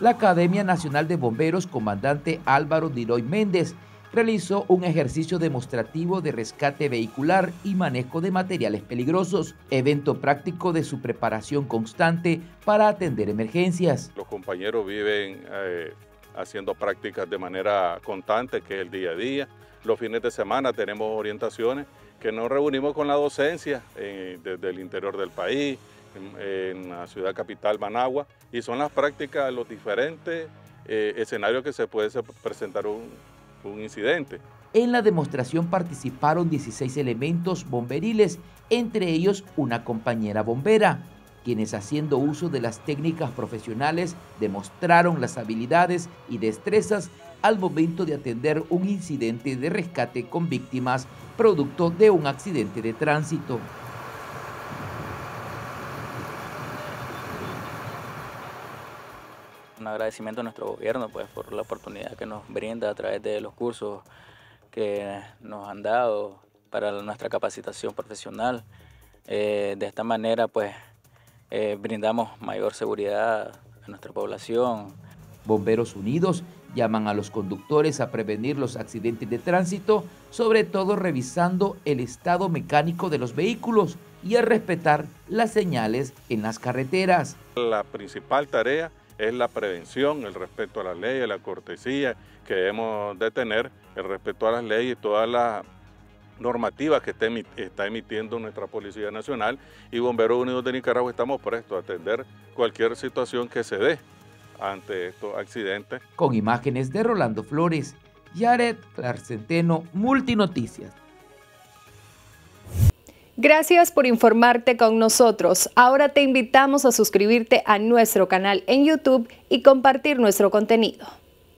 La Academia Nacional de Bomberos, comandante Álvaro Diroy Méndez, realizó un ejercicio demostrativo de rescate vehicular y manejo de materiales peligrosos, evento práctico de su preparación constante para atender emergencias. Los compañeros viven haciendo prácticas de manera constante, que es el día a día. Los fines de semana tenemos orientaciones que nos reunimos con la docencia desde el interior del país, en la ciudad capital Managua, y son las prácticas, los diferentes escenarios que se puede presentar un incidente. En la demostración participaron 16 elementos bomberiles, entre ellos una compañera bombera, quienes haciendo uso de las técnicas profesionales demostraron las habilidades y destrezas al momento de atender un incidente de rescate con víctimas producto de un accidente de tránsito. Un agradecimiento a nuestro gobierno pues, por la oportunidad que nos brinda a través de los cursos que nos han dado para nuestra capacitación profesional. De esta manera pues brindamos mayor seguridad a nuestra población. Bomberos Unidos llaman a los conductores a prevenir los accidentes de tránsito, sobre todo revisando el estado mecánico de los vehículos y a respetar las señales en las carreteras. La principal tarea es la prevención, el respeto a las leyes, la cortesía que debemos de tener, el respeto a las leyes y todas las normativas que está emitiendo nuestra Policía Nacional, y Bomberos Unidos de Nicaragua estamos prestos a atender cualquier situación que se dé ante estos accidentes. Con imágenes de Rolando Flores, Yaret Clarcenteno, Multinoticias. Gracias por informarte con nosotros. Ahora te invitamos a suscribirte a nuestro canal en YouTube y compartir nuestro contenido.